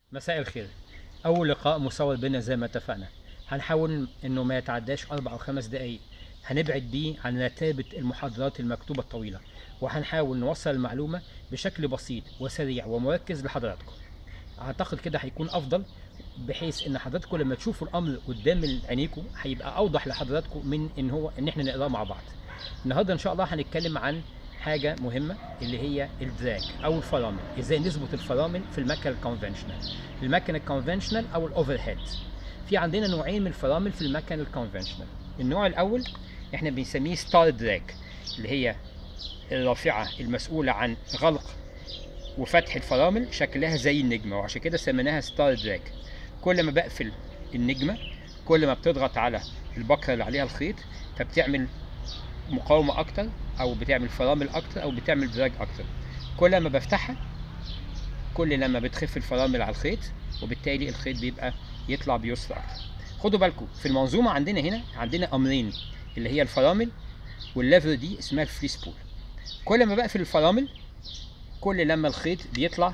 مساء الخير. أول لقاء مصور بينا زي ما اتفقنا. هنحاول إنه ما يتعداش 4 أو 5 دقايق. هنبعد بيه عن رتابة المحاضرات المكتوبة الطويلة، وهنحاول نوصل المعلومة بشكل بسيط وسريع ومركز لحضراتكم. أعتقد كده هيكون أفضل، بحيث إن حضراتكم لما تشوفوا الأمر قدام عينيكم هيبقى أوضح لحضراتكم من إن إحنا نقراه مع بعض. النهارده إن شاء الله هنتكلم عن حاجة مهمة اللي هي الدراج أو الفرامل. إزاي نظبط الفرامل في المكنة الكونفنشنال، المكنة الكونفنشنال أو الأوفر هيد. في عندنا نوعين من الفرامل في المكنة الكونفنشنال. النوع الأول إحنا بنسميه ستار دراج، اللي هي الرافعة المسؤولة عن غلق وفتح الفرامل، شكلها زي النجمة، وعشان كده سميناها ستار دراج. كل ما بقفل النجمة كل ما بتضغط على البكرة اللي عليها الخيط، فبتعمل مقاومة أكتر، أو بتعمل فرامل أكتر، أو بتعمل دراج أكتر. كل ما بفتحها كل لما بتخف الفرامل على الخيط، وبالتالي الخيط بيبقى يطلع بيسر أكتر. خدوا بالكم في المنظومة عندنا هنا عندنا أمرين، اللي هي الفرامل والليفر دي اسمها الفري سبول. كل ما بقفل الفرامل كل لما الخيط بيطلع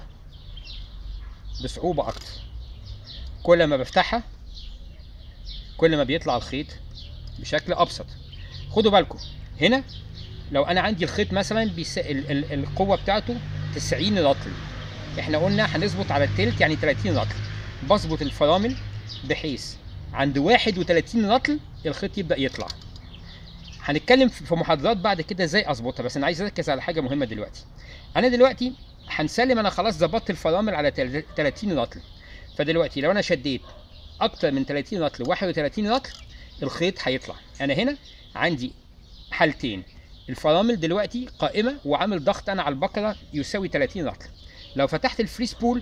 بصعوبة أكتر. كل ما بفتحها كل ما بيطلع الخيط بشكل أبسط. خدوا بالكم هنا لو أنا عندي الخيط مثلا القوة بتاعته 90 رطل، احنا قلنا هنظبط على التلت يعني 30 رطل. بظبط الفرامل بحيث عند 31 رطل الخيط يبدأ يطلع. هنتكلم في محاضرات بعد كده ازاي اظبطها، بس انا عايز اركز على حاجة مهمة دلوقتي. انا دلوقتي هنسلم انا خلاص ظبطت الفرامل على 30 رطل، فدلوقتي لو انا شديت اكتر من 30 رطل 31 رطل الخيط هيطلع. انا هنا عندي حالتين، الفرامل دلوقتي قائمة وعامل ضغط انا على البكرة يساوي 30 رطل. لو فتحت الفري سبول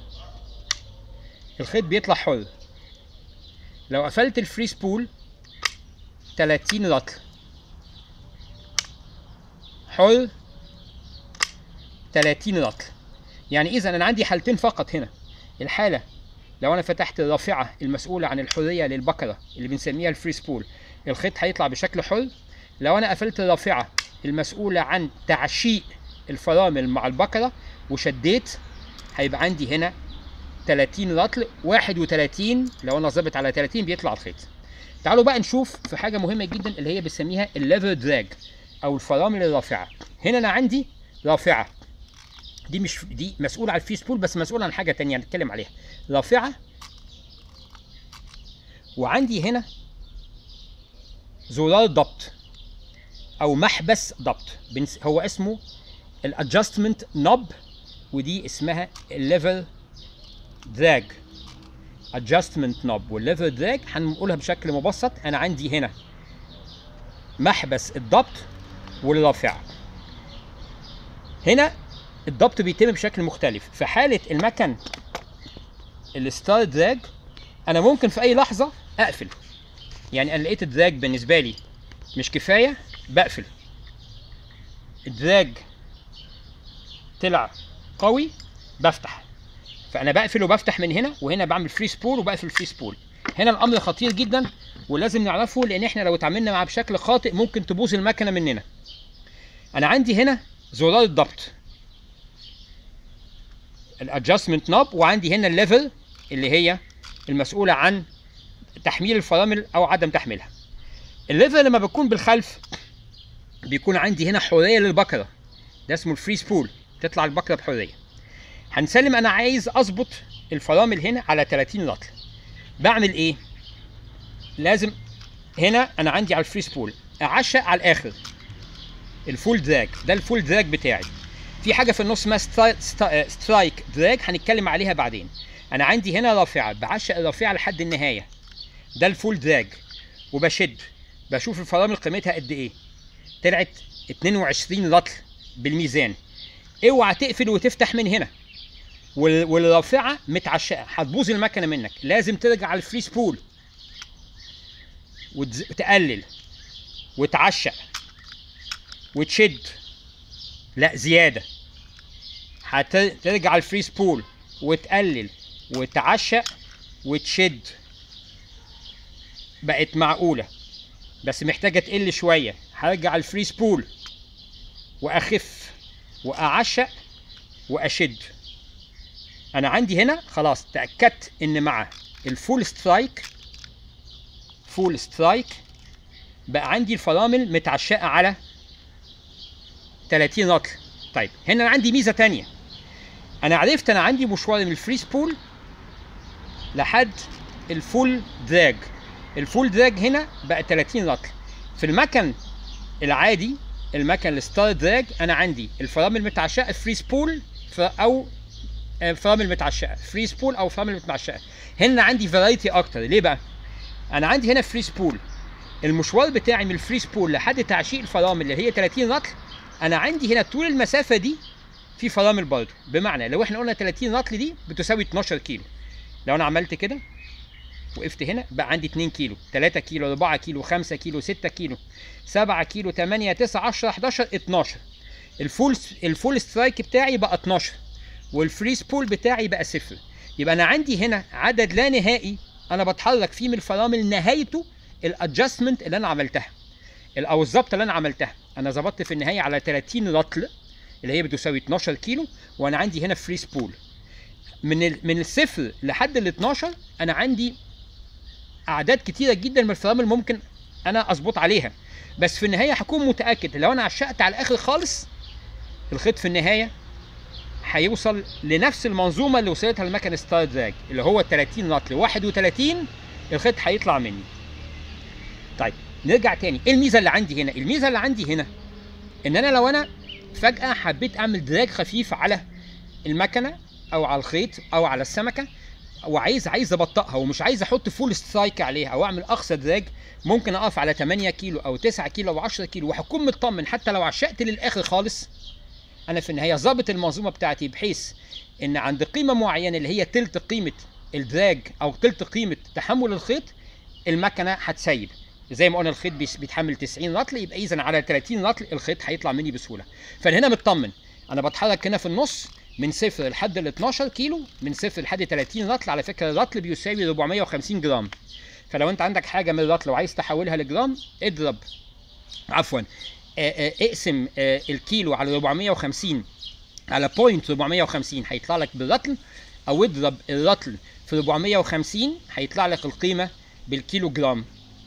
الخيط بيطلع حر. لو قفلت الفري سبول 30 رطل حر، 30 رطل. يعني اذا انا عندي حالتين فقط هنا. الحالة لو انا فتحت الرافعة المسؤولة عن الحرية للبكرة اللي بنسميها الفري سبول الخيط هيطلع بشكل حر. لو انا قفلت الرافعة المسؤولة عن تعشيق الفرامل مع البكرة وشديت هيبقى عندي هنا 30 رطل 31. لو انا ظابط على 30 بيطلع الخيط. تعالوا بقى نشوف في حاجة مهمة جدا اللي هي بنسميها الليفر دراج او الفرامل الرافعة. هنا انا عندي رافعة، دي مش دي مسؤولة عن الفري سبول بس مسؤولة عن حاجة تانية هنتكلم عليها. رافعة، وعندي هنا زرار ضبط او محبس ضبط هو اسمه الادجستمنت نوب، ودي اسمها الليفر دراج. ادجستمنت نوب والليفر دراج هنقولها بشكل مبسط. انا عندي هنا محبس الضبط والرافعة. هنا الضبط بيتم بشكل مختلف. في حالة المكن الستار دراج انا ممكن في اي لحظة اقفل، يعني انا لقيت الدراج بالنسبة لي مش كفاية بقفل. الدراج طلع قوي بفتح، فانا بقفل وبفتح من هنا، وهنا بعمل فري سبول وبقفل فري سبول. هنا الامر خطير جدا ولازم نعرفه، لان احنا لو اتعاملنا معاه بشكل خاطئ ممكن تبوظ المكنه مننا. انا عندي هنا زرار الضبط الادجستمنت نوب، وعندي هنا الليفل اللي هي المسؤوله عن تحميل الفرامل او عدم تحميلها. الليفل لما بكون بالخلف بيكون عندي هنا حريه للبكره، ده اسمه الفري سبول، تطلع البكره بحريه. هنسلم انا عايز اظبط الفرامل هنا على 30 رطل. بعمل ايه؟ لازم هنا انا عندي على الفري سبول اعشق على الاخر الفول دراج، ده الفول دراج بتاعي. في حاجه في النص اسمها سترايك دراج هنتكلم عليها بعدين. انا عندي هنا رافعه بعشق الرافعه لحد النهايه، ده الفول دراج، وبشد بشوف الفرامل قيمتها قد ايه. طلعت 22 رطل بالميزان. اوعى تقفل وتفتح من هنا والرافعه متعشقه هتبوظ المكنه منك. لازم ترجع على الفري سبول وتقلل وتعشق وتشد، لا زياده. هترجع على الفري سبول وتقلل وتعشق وتشد، بقت معقوله بس محتاجه تقل شويه. هرجع على الفري سبول واخف واعشق واشد. انا عندي هنا خلاص تاكدت ان مع الفول سترايك بقى عندي الفرامل متعشقه على 30 رطل. طيب هنا انا عندي ميزه تانية، انا عرفت انا عندي مشوار من الفري سبول لحد الفول دراج. الفول دراج هنا بقى 30 رطل. في المكن العادي، المكن الستار دراج، انا عندي الفرامل متعشقه فري سبول او فرامل متعشقه فري سبول او فرامل متعشقه. هنا عندي فرايتي اكتر. ليه بقى؟ انا عندي هنا فري سبول، المشوار بتاعي من الفري سبول لحد تعشيق الفرامل اللي هي 30 رطل، انا عندي هنا طول المسافه دي في فرامل برضه. بمعنى لو احنا قلنا 30 رطل دي بتساوي 12 كيلو، لو انا عملت كده وقفت هنا بقى عندي 2 كيلو، 3 كيلو، 4 كيلو، 5 كيلو، 6 كيلو، 7 كيلو، 8، 9، 10، 11، 12. الفول سترايك بتاعي بقى 12 والفري سبول بتاعي بقى 0. يبقى انا عندي هنا عدد لا نهائي انا بتحرك فيه من الفرامل، نهايته الادجستمنت اللي انا عملتها او الظبط اللي انا عملتها. انا ظبطت في النهايه على 30 رطل اللي هي بتساوي 12 كيلو، وانا عندي هنا فري سبول. من الصفر لحد ال 12 انا عندي اعداد كتيره جدا من الفرامل ممكن انا اظبط عليها، بس في النهايه هكون متاكد لو انا عشقت على الاخر خالص الخيط في النهايه هيوصل لنفس المنظومه اللي وصلتها المكن ستار دراج اللي هو 30 رطل 31 الخيط هيطلع مني. طيب نرجع تاني، ايه الميزه اللي عندي هنا؟ الميزه اللي عندي هنا ان انا لو انا فجاه حبيت اعمل دراج خفيف على المكنه او على الخيط او على السمكه وعايز ابطئها ومش عايز احط فول سترايك عليها او اعمل اقصى دراج، ممكن اقف على 8 كيلو او 9 كيلو او 10 كيلو وهكون مطمن حتى لو عشقت للاخر خالص. انا في النهايه ظابط المنظومه بتاعتي بحيث ان عند قيمه معينه اللي هي تلت قيمه الدراج او تلت قيمه تحمل الخيط المكنه هتسيب. زي ما قلنا الخيط بيتحمل 90 رطل، يبقى اذا على 30 رطل الخيط هيطلع مني بسهوله. فانا هنا مطمن، انا بتحرك هنا في النص من 0 لحد ال 12 كيلو، من 0 لحد 30 رطل. على فكره الرطل بيساوي 450 جرام، فلو انت عندك حاجه من الرطل وعايز تحولها لجرام اضرب اقسم الكيلو على 450 على بوينت 450 هيطلع لك بالرطل، او اضرب الرطل في 450 هيطلع لك القيمه بالكيلو جرام،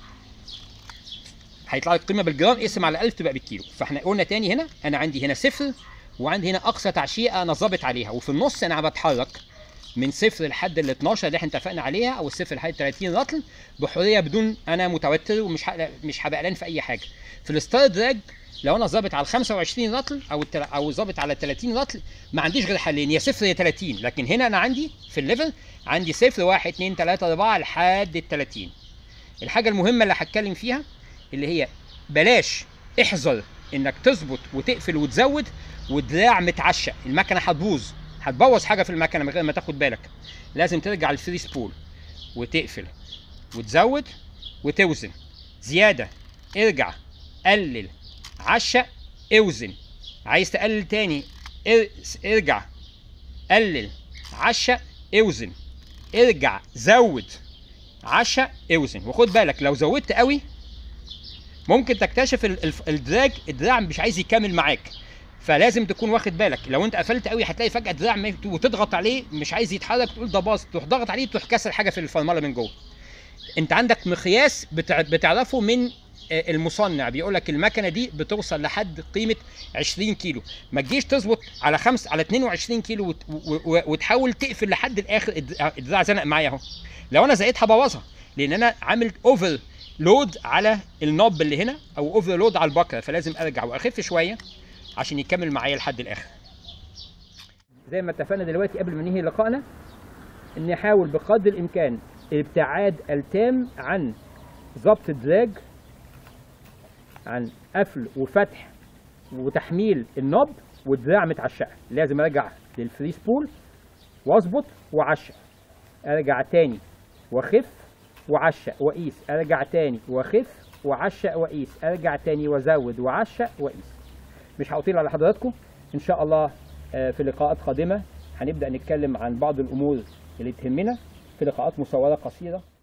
هيطلع لك القيمه بالجرام، اقسم على 1000 تبقى بالكيلو. فاحنا قلنا تاني هنا انا عندي هنا 0 وعندي هنا اقصى تعشيقه انا ظابط عليها، وفي النص انا بتحرك من 0 لحد ال 12 اللي احنا اتفقنا عليها او 0 لحد 30 رطل بحريه بدون انا متوتر ومش هبقى قلقان في اي حاجه. في الستار دراج لو انا ظابط على 25 رطل او ظابط على 30 رطل ما عنديش غير حلين، يا 0 يا 30. لكن هنا انا عندي في الليفل عندي 0 1 2 3 4 لحد ال 30. الحاجه المهمه اللي هتكلم فيها اللي هي بلاش احذر انك تظبط وتقفل وتزود والدراع متعشق، المكنه هتبوظ حاجه في المكنه من غير ما تاخد بالك. لازم ترجع الفري سبول وتقفل وتزود وتوزن، زياده ارجع قلل عشق اوزن، عايز تقلل تاني ارجع قلل عشق اوزن، ارجع زود عشق اوزن. وخد بالك لو زودت قوي ممكن تكتشف الدراع مش عايز يكمل معاك، فلازم تكون واخد بالك. لو انت قفلت قوي هتلاقي فجاه الدراع وتضغط عليه مش عايز يتحرك، تقول ده باظ، تروح ضغط عليه تروح كسر حاجه في الفرمله من جوه. انت عندك مقياس بتعرفه من المصنع، بيقول لك المكنه دي بتوصل لحد قيمه 20 كيلو، ما تجيش تظبط على 22 كيلو وتحاول تقفل لحد الاخر الدراع زنق معايا اهو. لو انا زقيتها بوظها لان انا عامل اوفر لود على النوب اللي هنا او اوفر لود على البكره، فلازم ارجع واخف شويه عشان يكمل معايا لحد الاخر. زي ما اتفقنا دلوقتي قبل ما ننهي لقائنا ان نحاول بقدر الامكان الابتعاد التام عن ضبط الدراج، عن قفل وفتح وتحميل النوب والدراع متعشقه. لازم ارجع للفري سبول واظبط وعشق، ارجع تاني واخف وعشق واقيس، ارجع تاني واخف وعشق واقيس، ارجع تاني وازود وعشق واقيس. مش هطيل على حضراتكم، ان شاء الله في لقاءات قادمه هنبدا نتكلم عن بعض الامور اللي تهمنا في لقاءات مصوره قصيره.